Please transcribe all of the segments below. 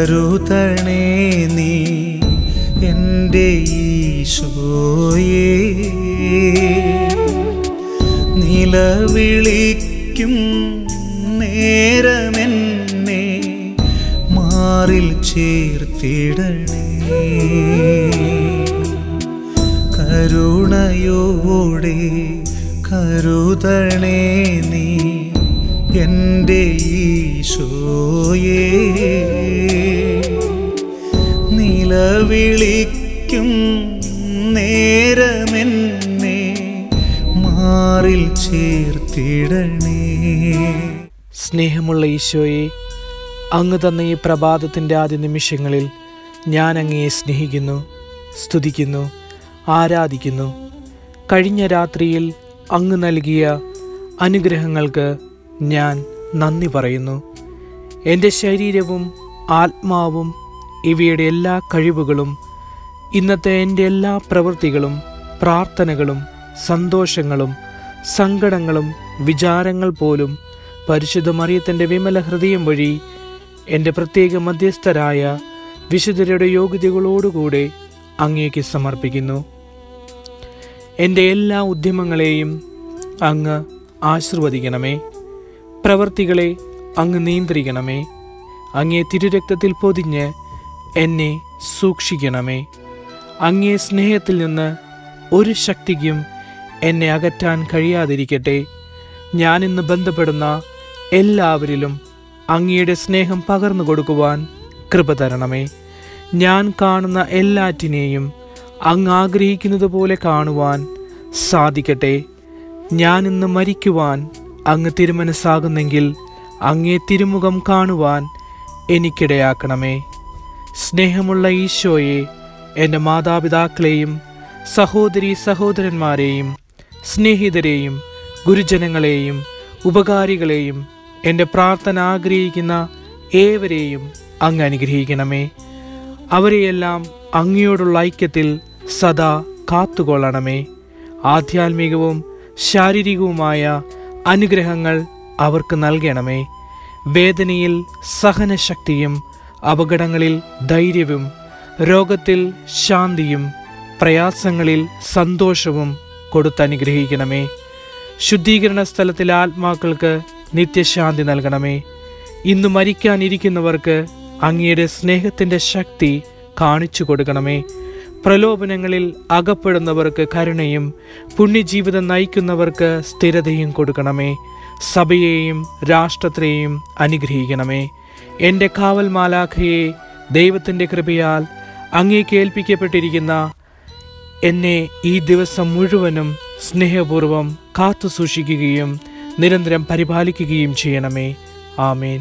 കരുതണേ നീ എൻ്റെ ഈശോയേ. നിലവിളിക്കും നേരമെന്നെ മാറിൽ ചേർത്തിടണേ. കരുണയോടെ കരുതണേ നീ എൻ്റെ ഈശോയേ. നിലവിളിക്കും നേരമെന്നെ മാറിൽ ചേർത്തിടണേ. സ്നേഹമുള്ള ഈശോയെ, അങ്ങ് തന്ന ഈ പ്രഭാതത്തിൻ്റെ ആദ്യ നിമിഷങ്ങളിൽ ഞാൻ അങ്ങയെ സ്നേഹിക്കുന്നു, സ്തുതിക്കുന്നു, ആരാധിക്കുന്നു. കഴിഞ്ഞ രാത്രിയിൽ അങ്ങ് നൽകിയ അനുഗ്രഹങ്ങൾക്ക് ഞാൻ നന്ദി പറയുന്നു. എൻ്റെ ശരീരവും ആത്മാവും ഇവയുടെ എല്ലാ കഴിവുകളും ഇന്നത്തെ എൻ്റെ എല്ലാ പ്രവൃത്തികളും പ്രാർത്ഥനകളും സന്തോഷങ്ങളും സങ്കടങ്ങളും വിചാരങ്ങൾ പോലും പരിശുദ്ധ മറിയത്തിൻ്റെ വിമല ഹൃദയം വഴി എൻ്റെ പ്രത്യേക മധ്യസ്ഥരായ വിശുദ്ധരുടെ യോഗ്യതകളോടുകൂടെ അങ്ങേക്ക് സമർപ്പിക്കുന്നു. എൻ്റെ എല്ലാ ഉദ്യമങ്ങളെയും അങ്ങ് ആശീർവദിക്കണമേ. പ്രവൃത്തികളെ അങ്ങ് നിയന്ത്രിക്കണമേ. അങ്ങേ തിരുരക്തത്തിൽ പൊതിഞ്ഞ് എന്നെ സൂക്ഷിക്കണമേ. അങ്ങേ സ്നേഹത്തിൽ നിന്ന് ഒരു ശക്തിക്കും എന്നെ അകറ്റാൻ കഴിയാതിരിക്കട്ടെ. ഞാനിന്ന് ബന്ധപ്പെടുന്ന എല്ലാവരിലും അങ്ങയുടെ സ്നേഹം പകർന്നു കൊടുക്കുവാൻ കൃപ തരണമേ. ഞാൻ കാണുന്ന എല്ലാറ്റിനെയും അങ്ങ് ആഗ്രഹിക്കുന്നത് പോലെ കാണുവാൻ സാധിക്കട്ടെ. ഞാനിന്ന് മരിക്കുവാൻ അങ്ങ് തിരുമനസ്സാകുന്നെങ്കിൽ അങ്ങേ തിരുമുഖം കാണുവാൻ എനിക്കിടയാക്കണമേ. സ്നേഹമുള്ള ഈശോയെ, എൻ്റെ മാതാപിതാക്കളെയും സഹോദരീ സഹോദരന്മാരെയും സ്നേഹിതരെയും ഗുരുജനങ്ങളെയും ഉപകാരികളെയും എൻ്റെ പ്രാർത്ഥന ആഗ്രഹിക്കുന്ന ഏവരെയും അങ്ങ് അനുഗ്രഹിക്കണമേ. അവരെയെല്ലാം അങ്ങയോടുള്ള ഐക്യത്തിൽ സദാ കാത്തുകൊള്ളണമേ. ആധ്യാത്മികവും ശാരീരികവുമായ അനുഗ്രഹങ്ങൾ അവർക്ക് നൽകണമേ. വേദനയിൽ സഹനശക്തിയും അപകടങ്ങളിൽ ധൈര്യവും രോഗത്തിൽ ശാന്തിയും പ്രയാസങ്ങളിൽ സന്തോഷവും കൊടുത്തനുഗ്രഹിക്കണമേ. ശുദ്ധീകരണ സ്ഥലത്തിലെ ആത്മാക്കൾക്ക് നിത്യശാന്തി നൽകണമേ. ഇന്ന് മരിക്കാനിരിക്കുന്നവർക്ക് അങ്ങയുടെ സ്നേഹത്തിൻ്റെ ശക്തി കാണിച്ചു കൊടുക്കണമേ. പ്രലോഭനങ്ങളിൽ അകപ്പെടുന്നവർക്ക് കരുണയും പുണ്യജീവിതം നയിക്കുന്നവർക്ക് സ്ഥിരതയും കൊടുക്കണമേ. സഭയെയും രാഷ്ട്രത്തെയും അനുഗ്രഹിക്കണമേ. എൻ്റെ കാവൽ മാലാഖയെ ദൈവത്തിൻ്റെ കൃപയാൽ അങ്ങേക്ക് ഏൽപ്പിക്കപ്പെട്ടിരിക്കുന്ന എന്നെ ഈ ദിവസം മുഴുവനും സ്നേഹപൂർവം കാത്തു സൂക്ഷിക്കുകയും നിരന്തരം പരിപാലിക്കുകയും ചെയ്യണമേ. ആമേൻ.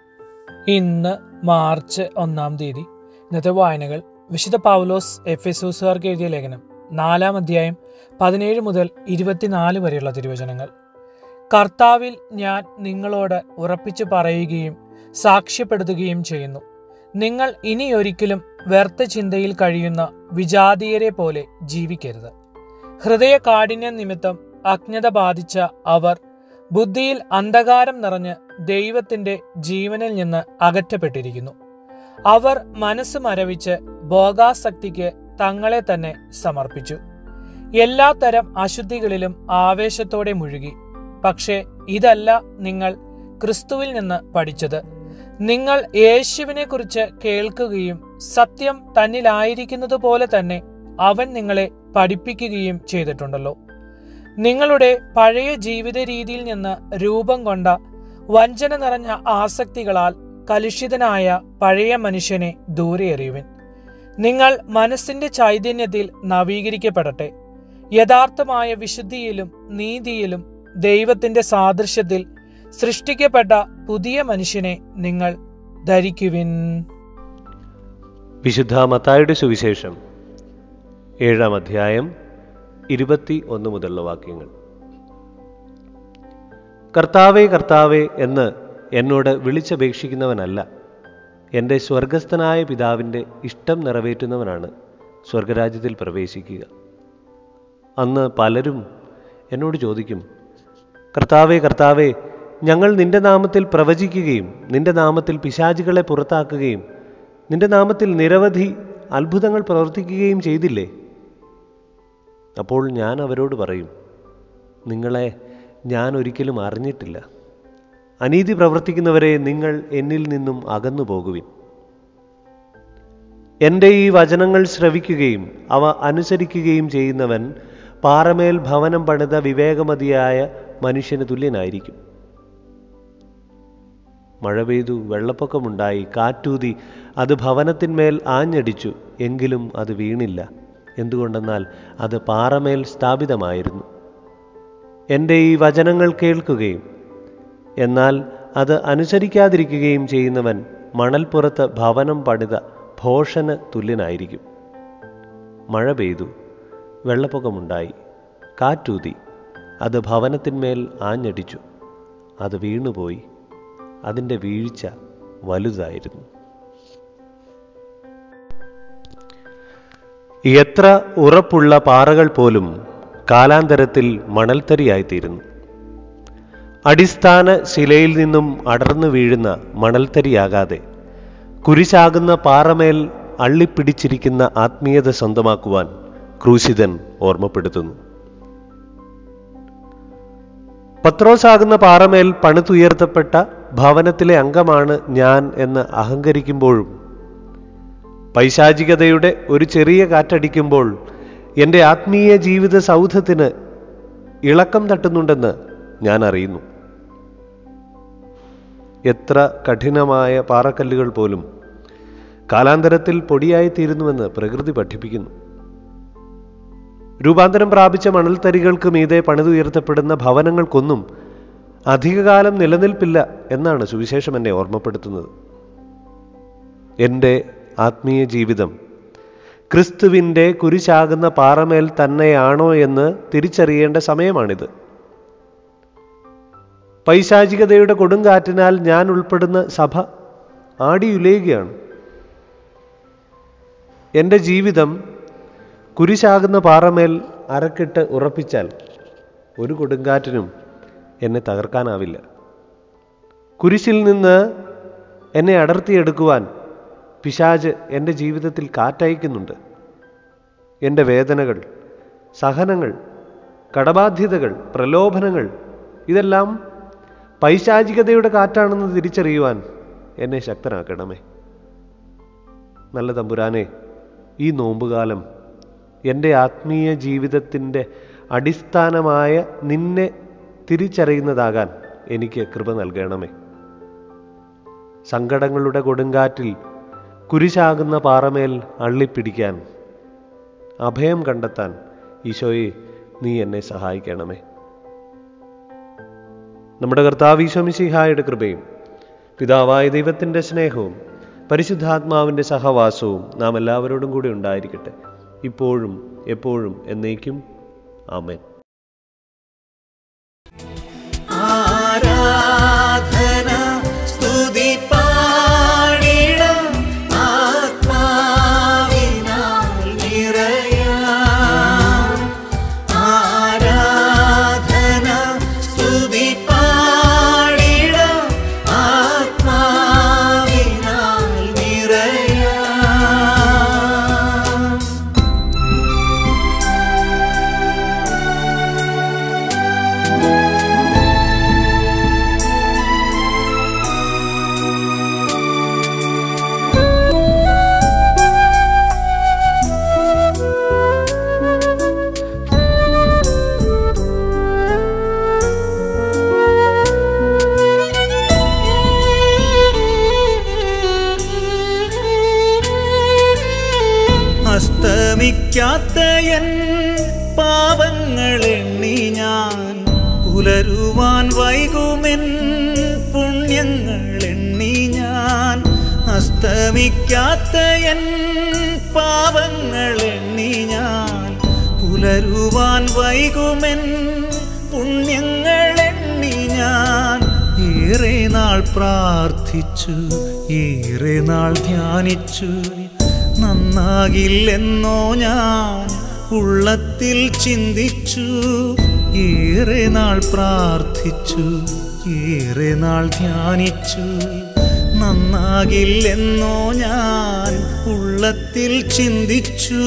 ഇന്ന് മാർച്ച് 1-ാം തീയതി. ഇന്നത്തെ വായനകൾ: വിശുദ്ധ പൗലോസ് എഫെസോസുകാർക്ക് എഴുതിയ ലേഖനം 4-ാം അധ്യായം 17 മുതൽ 24 വരെയുള്ള തിരുവചനങ്ങൾ. കർത്താവിൽ ഞാൻ നിങ്ങളോട് ഉറപ്പിച്ചു പറയുകയും സാക്ഷ്യപ്പെടുത്തുകയും ചെയ്യുന്നു, നിങ്ങൾ ഇനിയൊരിക്കലും വ്യർത്ഥ ചിന്തയിൽ കഴിയുന്ന വിജാതീയരെ പോലെ ജീവിക്കരുത്. ഹൃദയ കാഠിന്യ നിമിത്തം അജ്ഞത ബാധിച്ച അവർ ബുദ്ധിയിൽ അന്ധകാരം നിറഞ്ഞ് ദൈവത്തിന്റെ ജീവനിൽ നിന്ന് അകറ്റപ്പെട്ടിരിക്കുന്നു. അവർ മനസ്സ് മരവിച്ച് ഭോഗാസക്തിക്ക് തങ്ങളെ തന്നെ സമർപ്പിച്ചു. എല്ലാത്തരം അശുദ്ധികളിലും ആവേശത്തോടെ മുഴുകി. പക്ഷേ ഇതല്ല നിങ്ങൾ ക്രിസ്തുവിൽ നിന്ന് പഠിച്ചത്. നിങ്ങൾ യേശുവിനെ കുറിച്ച് കേൾക്കുകയും സത്യം തന്നിലായിരിക്കുന്നത് പോലെ തന്നെ അവൻ നിങ്ങളെ പഠിപ്പിക്കുകയും ചെയ്തിട്ടുണ്ടല്ലോ. നിങ്ങളുടെ പഴയ ജീവിത രീതിയിൽ നിന്ന് രൂപം കൊണ്ട വഞ്ചന നിറഞ്ഞ ആസക്തികളാൽ കലുഷിതനായ പഴയ മനുഷ്യനെ ദൂരെ എറിയുവിൻ. നിങ്ങൾ മനസ്സിന്റെ ചൈതന്യത്തിൽ നവീകരിക്കപ്പെടട്ടെ. യഥാർത്ഥമായ വിശുദ്ധിയിലും നീതിയിലും ദൈവത്തിന്റെ സാദൃശ്യത്തിൽ സൃഷ്ടിക്കപ്പെട്ട പുതിയ മനുഷ്യനെ നിങ്ങൾ ധരിക്കുവിൻ. വിശുദ്ധ മത്തായിയുടെ സുവിശേഷം 7-ാം അധ്യായം 21 മുതലുള്ള വാക്യങ്ങൾ. കർത്താവേ കർത്താവേ എന്ന് എന്നോട് വിളിച്ചപേക്ഷിക്കുന്നവനല്ല, എൻ്റെ സ്വർഗസ്ഥനായ പിതാവിൻ്റെ ഇഷ്ടം നിറവേറ്റുന്നവനാണ് സ്വർഗരാജ്യത്തിൽ പ്രവേശിക്കുക. അന്ന് പലരും എന്നോട് ചോദിക്കും, കർത്താവേ കർത്താവേ, ഞങ്ങൾ നിന്റെ നാമത്തിൽ പ്രവചിക്കുകയും നിന്റെ നാമത്തിൽ പിശാചുകളെ പുറത്താക്കുകയും നിന്റെ നാമത്തിൽ നിരവധി അത്ഭുതങ്ങൾ പ്രവർത്തിക്കുകയും ചെയ്തില്ലേ? അപ്പോൾ ഞാൻ അവരോട് പറയും, നിങ്ങളെ ഞാൻ ഒരിക്കലും അറിഞ്ഞിട്ടില്ല. അനീതി പ്രവർത്തിക്കുന്നവരെ, നിങ്ങൾ എന്നിൽ നിന്നും അകന്നു പോകുവിൻ. എൻ്റെ ഈ വചനങ്ങൾ ശ്രവിക്കുകയും അവ അനുസരിക്കുകയും ചെയ്യുന്നവൻ പാറമേൽ ഭവനം പണിത വിവേകമതിയായ മനുഷ്യന് തുല്യനായിരിക്കും. മഴ പെയ്തു, വെള്ളപ്പൊക്കമുണ്ടായി, കാറ്റൂതി, അത് ഭവനത്തിന്മേൽ ആഞ്ഞടിച്ചു, എങ്കിലും അത് വീണില്ല. എന്തുകൊണ്ടെന്നാൽ അത് പാറമേൽ സ്ഥാപിതമായിരുന്നു. എൻ്റെ ഈ വചനങ്ങൾ കേൾക്കുകയും എന്നാൽ അത് അനുസരിക്കാതിരിക്കുകയും ചെയ്യുന്നവൻ മണൽപ്പുറത്ത് ഭവനം പണിത ഭോഷന് തുല്യനായിരിക്കും. മഴ പെയ്തു, വെള്ളപ്പൊക്കമുണ്ടായി, കാറ്റൂതി, അത് ഭവനത്തിന്മേൽ ആഞ്ഞടിച്ചു, അത് വീണുപോയി. അതിൻ്റെ വീഴ്ച വലുതായിരുന്നു. എത്ര ഉറപ്പുള്ള പാറകൾ പോലും കാലാന്തരത്തിൽ മണൽത്തരിയായിത്തീരുന്നു. അടിസ്ഥാന ശിലയിൽ നിന്നും അടർന്നു വീഴുന്ന മണൽത്തരിയാകാതെ കുരിശാകുന്ന പാറമേൽ അള്ളിപ്പിടിച്ചിരിക്കുന്ന ആത്മീയത സ്വന്തമാക്കുവാൻ ക്രൂശിതൻ ഓർമ്മപ്പെടുത്തുന്നു. പത്രോസാകുന്ന പാറമേൽ പണിതുയർത്തപ്പെട്ട ഭവനത്തിലെ അംഗമാണ് ഞാൻ എന്ന് അഹങ്കരിക്കുമ്പോഴും പൈശാചികതയുടെ ഒരു ചെറിയ കാറ്റടിക്കുമ്പോൾ എൻ്റെ ആത്മീയ ജീവിത സൗധത്തിന് ഇളക്കം തട്ടുന്നുണ്ടെന്ന് ഞാൻ അറിയുന്നു. എത്ര കഠിനമായ പാറക്കല്ലുകൾ പോലും കാലാന്തരത്തിൽ പൊടിയായിത്തീരുന്നുവെന്ന് പ്രകൃതി പഠിപ്പിക്കുന്നു. രൂപാന്തരം പ്രാപിച്ച മണൽത്തരികൾക്ക് മീതെ പണിതുയർത്തപ്പെടുന്ന ഭവനങ്ങൾക്കൊന്നും അധികകാലം നിലനിൽപ്പില്ല എന്നാണ് സുവിശേഷം എന്നെ ഓർമ്മപ്പെടുത്തുന്നത്. എൻ്റെ ആത്മീയ ജീവിതം ക്രിസ്തുവിൻ്റെ കുരിശാകുന്ന പാറമേൽ തന്നെയാണോ എന്ന് തിരിച്ചറിയേണ്ട സമയമാണിത്. പൈശാചികതയുടെ കൊടുങ്കാറ്റിനാൽ ഞാൻ ഉൾപ്പെടുന്ന സഭ ആടിയുലയുകയാണ്. എൻ്റെ ജീവിതം കുരിശാകുന്ന പാറമേൽ അരക്കിട്ട് ഉറപ്പിച്ചാൽ ഒരു കൊടുങ്കാറ്റിനും എന്നെ തകർക്കാനാവില്ല. കുരിശിൽ നിന്ന് എന്നെ അടർത്തിയെടുക്കുവാൻ പിശാച് എൻ്റെ ജീവിതത്തിൽ കാറ്റയക്കുന്നുണ്ട്. എൻ്റെ വേദനകൾ, സഹനങ്ങൾ, കടബാധ്യതകൾ, പ്രലോഭനങ്ങൾ ഇതെല്ലാം പൈശാചികതയുടെ കാറ്റാണെന്ന് തിരിച്ചറിയുവാൻ എന്നെ ശക്തനാക്കണമേ. നല്ല തമ്പുരാനെ, ഈ നോമ്പുകാലം എൻ്റെ ആത്മീയ ജീവിതത്തിൻ്റെ അടിസ്ഥാനമായ നിന്നെ തിരിച്ചറിയുന്നതാകാൻ എനിക്ക് കൃപ നൽകണമേ. സങ്കടങ്ങളുടെ കൊടുങ്കാറ്റിൽ കുരിശാകുന്ന പാറമേൽ അള്ളിപ്പിടിക്കാൻ, അഭയം കണ്ടെത്താൻ ഈശോയെ നീ എന്നെ സഹായിക്കണമേ. നമ്മുടെ കർത്താവ് ഈശോ മിശിഹായുടെ കൃപയും പിതാവായ ദൈവത്തിൻ്റെ സ്നേഹവും പരിശുദ്ധാത്മാവിൻ്റെ സഹവാസവും നാം എല്ലാവരോടും കൂടി ഉണ്ടായിരിക്കട്ടെ, ഇപ്പോഴും എപ്പോഴും എന്നേക്കും. ആമേൻ. ആരാധന സ്തുതി പാടിടാം, ആത്മാവിനാൽ നിറയാം. ആരാധന സ്തുതി പാടിടാം, ആത്മാവിനാൽ നിറയാം. അസ്തമിക്കാത്ത എൻ പാപങ്ങളെണ്ണി ഞാൻ, പുലരുവാൻ വൈകുമെൻ പുണ്യങ്ങളെണ്ണി ഞാൻ. അസ്തമിക്കാത്ത എൻ പാപങ്ങളെണ്ണി ഞാൻ, പുലരുവാൻ വൈകുമെൻ പുണ്യങ്ങളെണ്ണി ഞാൻ. ഏറെ നാൾ പ്രാർത്ഥിച്ചു, ഏറെ നാൾ ധ്യാനിച്ചു, നന്നാകില്ലെന്നോ ഞാൻ ഉള്ളത്തിൽ ചിന്തിച്ചു. ഏറെ നാൾ പ്രാർത്ഥിച്ചു, ഏറെ നാൾ ധ്യാനിച്ചു, നന്നാകില്ലെന്നോ ഞാൻ ഉള്ളത്തിൽ ചിന്തിച്ചു.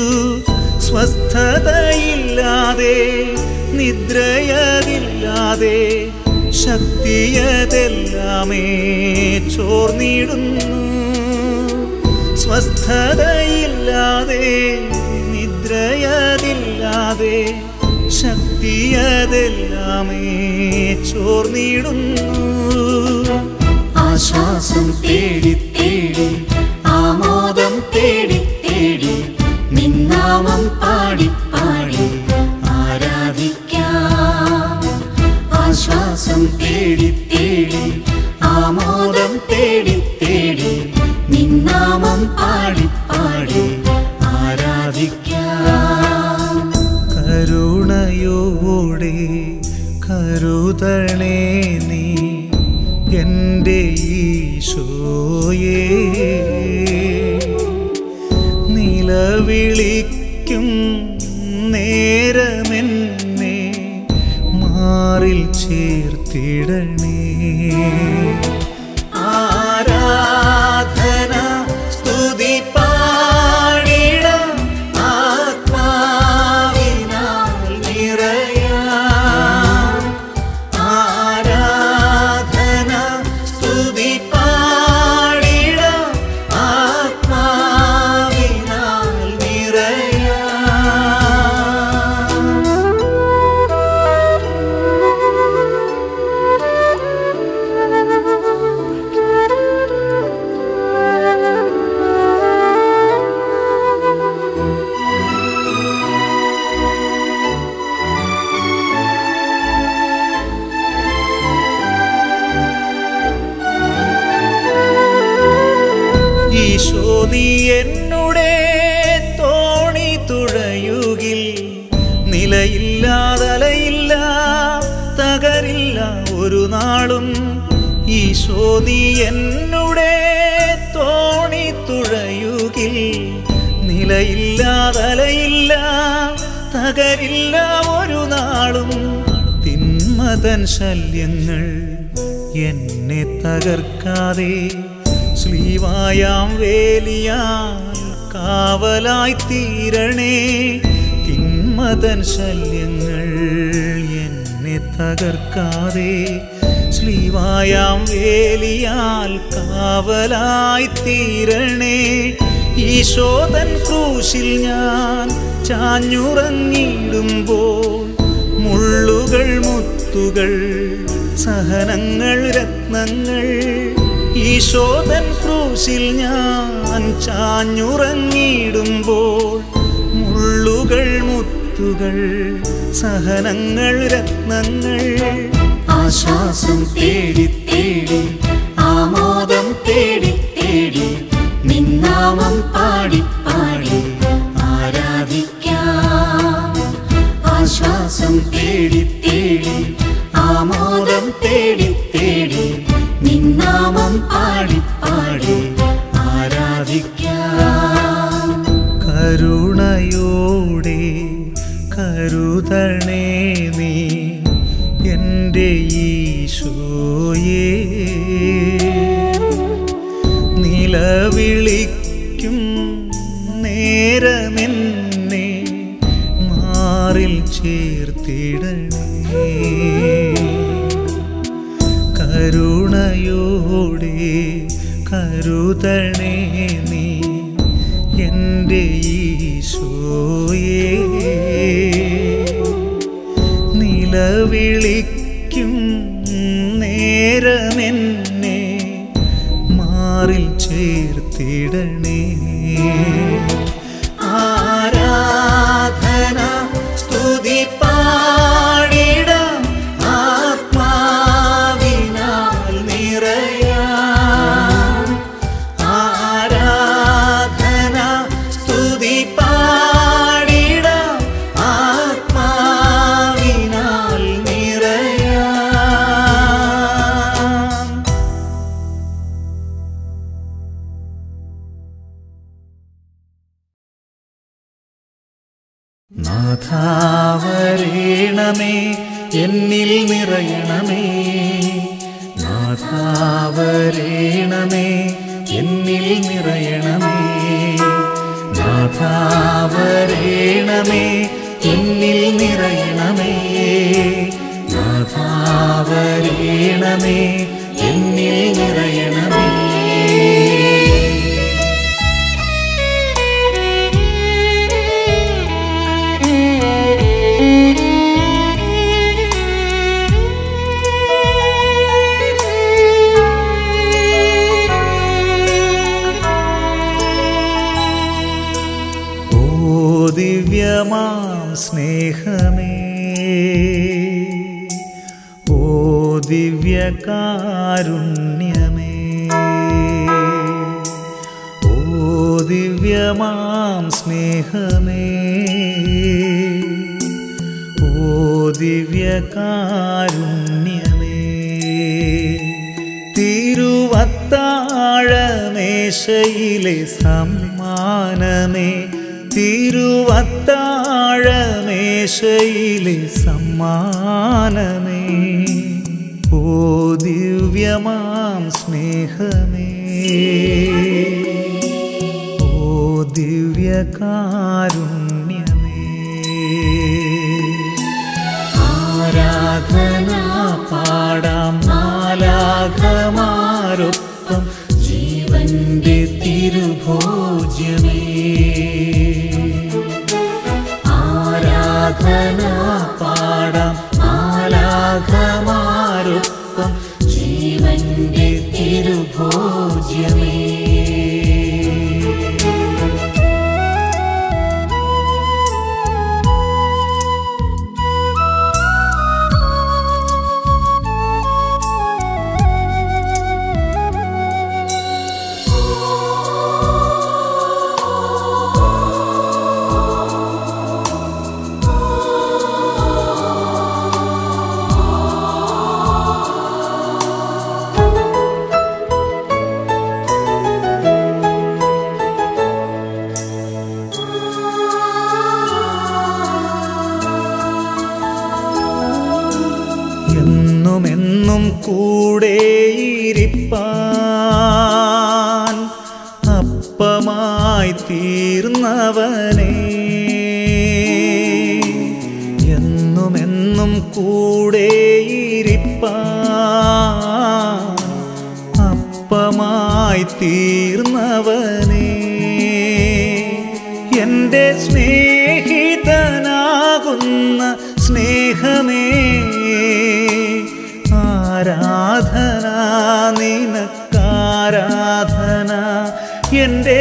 സ്വസ്ഥതയില്ലാതെ നിദ്രയതില്ലാതെ ശക്തിയതെല്ലാമേ ചോർന്നിടുന്നു. സ്വസ്ഥതയില്ലാതെ നിദ്രയതില്ലാതെ ശക്തിയതെല്ലാമേ ചോർന്നിടുന്നു. ആശ്വാസം തേടി തേടി ആമോദം തേടി തേടി നിന്നാമം പാടി പാടി ആരാധിക്കാം. ആശ്വാസം തേടി തേടി ആമോദം തേടി തേടി നിന്നാമം പാടി പാടി ആരാധിക്കാം. കരുണയോടെ കരുതണേ നീ എൻ്റെ ഈശോയേ. നിലവിളിക്കും നേരമെന്നെ മാറിൽ ചേർത്തിടണേ. ആരാധന സ്തുതി പാടിടാം ആത്മാവിനാൽ നിറയാം. ആരാധന സ്തുതി പാടിടാം ആത്മാവിനാൽ നിറയാം. ഈശോ നീ എന്നുടെ തോണി തുഴയുകിൽ നിലയില്ലാതലയില്ല തകരില്ല ഒരു നാളും. ഈശോ നീ എന്നുടെ തോണി തുഴയുകിൽ നിലയില്ലാതലയില്ല തകരില്ല ഒരു നാളും. തിന്മതൻ ശല്യങ്ങൾ എന്നെ തകർക്കാതെ ശ്ലീവായാം വേലിയാൽ കാവലായി തീരണേ. തിന്മതൻ ശല്യങ്ങൾ എന്നെ തകർക്കാതെ ശ്ലീവായാം വേലിയാൽ കാവലായി തീരണേ. ഈശോതൻ ക്രൂശിൽ ഞാൻ ചാഞ്ഞുറങ്ങിടുമ്പോൾ മുള്ളുകൾ മുത്തുകൾ സഹനങ്ങൾ രത്നങ്ങൾ. ഈശോതൻ ക്രൂശിൽ ഞാൻ ചാഞ്ഞുറങ്ങിടുമ്പോൾ മുള്ളുകൾ മുത്തുകൾ സഹനങ്ങൾ രത്നങ്ങൾ. ആശ്വാസം തേടി തേടി ആമോദം തേടി തേടി നിന്നാമം പാടി പാടി ആരാധിക്കാം. ആശ്വാസം തേടി തേടി ആമോദം തേടി തേടി നിന്നാമം പാടി പാടി ആരാധിക്കാം. കരുണയോടെ കരുതണേ നീ എൻ്റെ ഈശോയേ. നിലവിളിക്കും നേരമെന്നെ മാറിൽ ചേർത്തിടണേ. കരുണയോടെ കരുതണേ നീ എൻ്റെ ഈശോയേ. നിലവിളിക്കും നേരമെന്നെ മാറിൽ ചേർത്തിടണേ. ആരാധന സ്തുതി പാടിടാം ആത്മാവിനാൽ നിറയാം. ആരാധന സ്തുതി പാടിടാം ആത്മാവിനാൽ നിറയാം. നാഥാവരേണമേ എന്നിൽ നിറയണമേ. നാഥാവരേണമേ എന്നിൽ നിറയണമേ. നാഥാ വരേണമേ, എന്നിൽ നിറയണമേ. നാഥാ വരേണമേ, എന്നിൽ നിറയണമേ. ദിവ്യമാം സ്നേഹമേ, ഓ ദിവ്യകാരുണ്യമേ, ഓ ദിവ്യമാം സ്നേഹമേ, ഓ ദിവ്യകാരുണ്യമേ. തിരുവത്താഴമേശയിലെ സമ്മാനമേ, തിരുവത്താഴമേശയിലെ സമ്മാനമേ, ഓ ദിവ്യമാം സ്നേഹമേ, ഓ ദിവ്യകാരുണ്യമേ. ആരാധന പാടാം മാലാഖമാരൊപ്പം ജീവന്റെ തിരുഭോജ്യമേ. ആരാധന പാടാം മാലാഖമാരൊപ്പം ജീവന്റെ തിരുഭോജ്യമേ. എന്നുമെന്നും കൂടെയിരിപ്പാൻ അപ്പമായി തീർന്നവനേ, എന്നുമെന്നും കൂടെയിരിപ്പാൻ അപ്പമായി തീർന്നവനേ, എൻ്റെ സ്നേഹിതനാകുന്ന സ്നേഹമേ, ആരാധന നിനക്കാരാധന. എൻ്റെ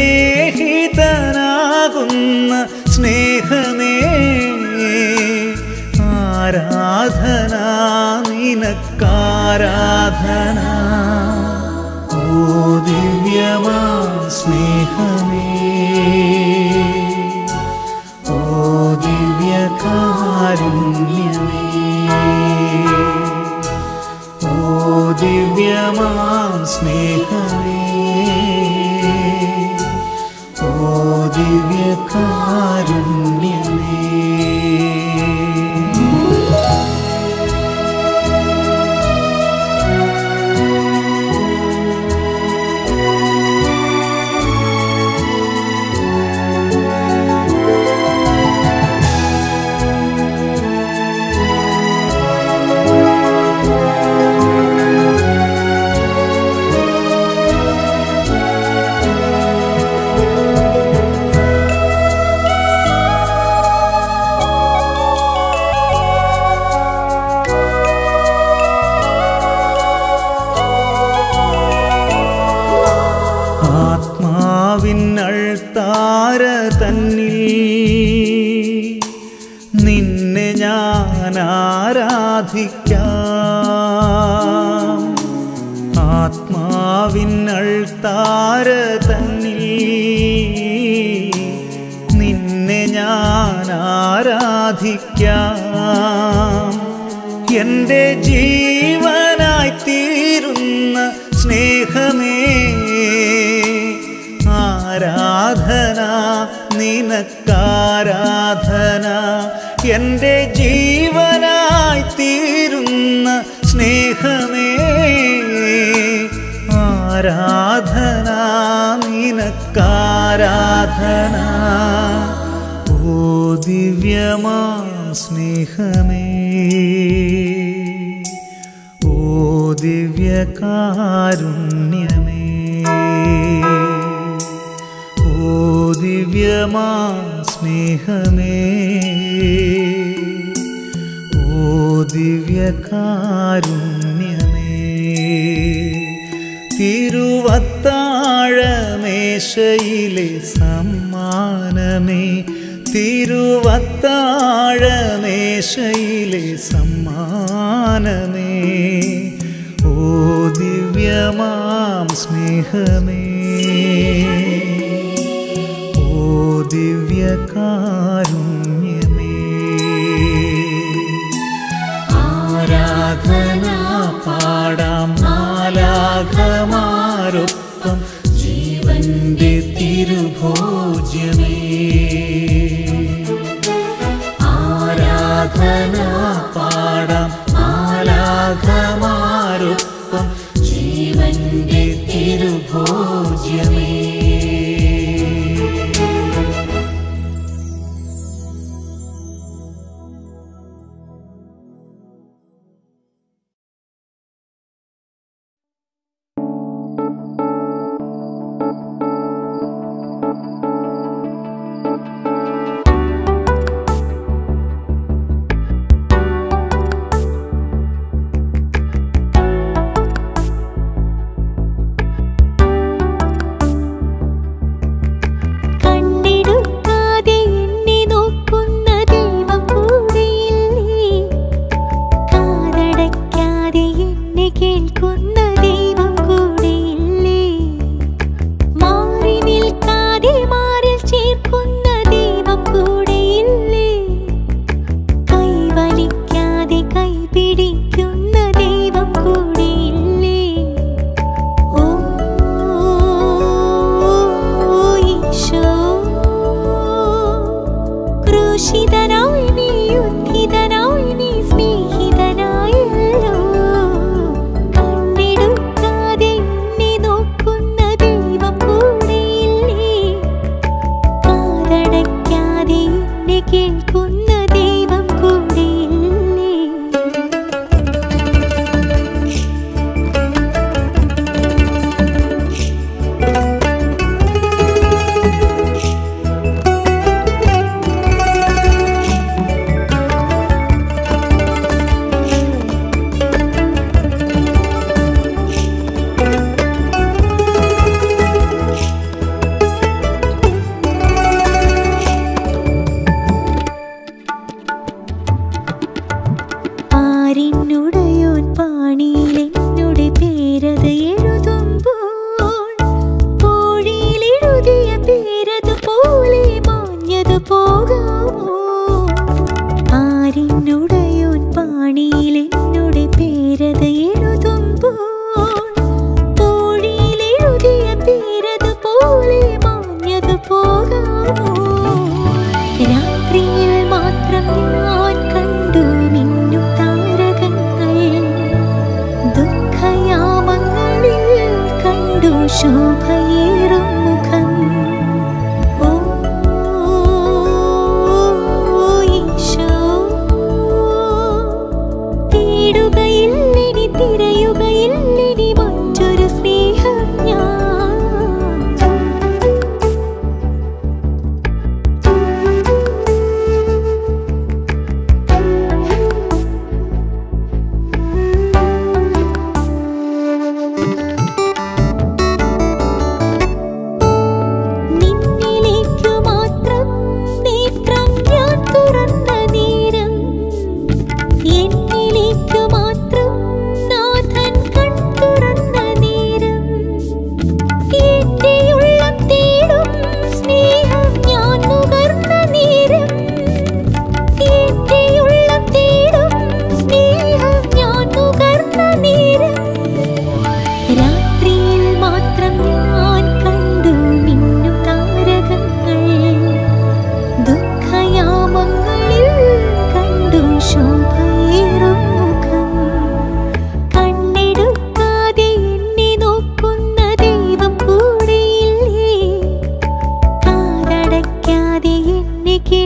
സ്നേഹിതനാകുന്ന സ്നേഹമേ, ആരാധന നിനക്കാരാധന. ഓ ദിവ്യമാം സ്നേഹമേ, ഓ ദിവ്യകാരുണ്യമേ, ഓ ദിവ്യമാം സ്നേഹമേ, ഓ ദിവ്യകാരുണ്യമേ. ആത്മാവിനൾത്താര തന്നിൽ നിന്നെ ഞാൻ ആരാധിക്കാം. ആത്മാവിനൾത്താര തന്നിൽ നിന്നെ ഞാൻ ആരാധിക്കാം. എൻ്റെ ജീവനായി തീരുന്ന സ്നേഹമേ, ആരാധന നിനക്കാരാധന. എൻ്റെ ജീവനായി തീരുന്ന സ്നേഹമേ, ആരാധന ദിവ്യമാം സ്നേഹമേ, ഓ ദിവ്യകാരുണ്യമേ, ഓ ദിവ്യമാം സ്നേഹമേ, ഓ ദിവ്യകാരുണ്യമേ, തിരുവത്താഴമേശയിലെ സമ്മാനമേ, തിരുവത്താഴമേശയിലെ സമ്മാനമേ, ഓ ദിവ്യമാം സ്നേഹമേ, ഓ ദിവ്യകാരുണ്യമേ. ആരാധന പാടാം മാലാഖമാരൊപ്പം ജീവന്റെ തിരുഭോജ്യമേ, ആരാധന പാടാം മാലാഖമാരൊപ്പം ജീവന്റെ തിരുഭോജ്യമേ.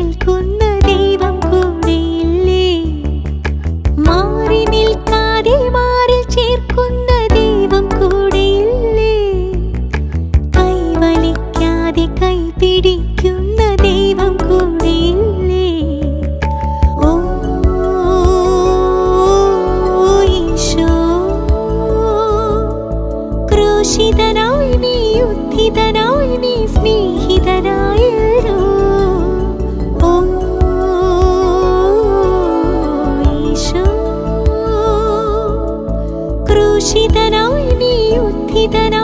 കേൾക്കുന്ന ദൈവം കൂടെയില്ലേ? മാറി നിൽക്കാതെ മാറിൽ ചേർക്കുന്ന ദൈവം കൂടെയില്ലേ? കൈവലിക്കാതെ കൈ പിടിക്കുന്ന ദൈവം കൂടെയില്ലേ? ഓ ഈശോ, ക്രൂശിതനായി നീ, ഉദ്ധിതനായി നീ, സ്നേഹിതനായല്ലോ. ഓ ഈശോ, ക്രൂശിതനായി നീ, ഉദ്ധിതനായി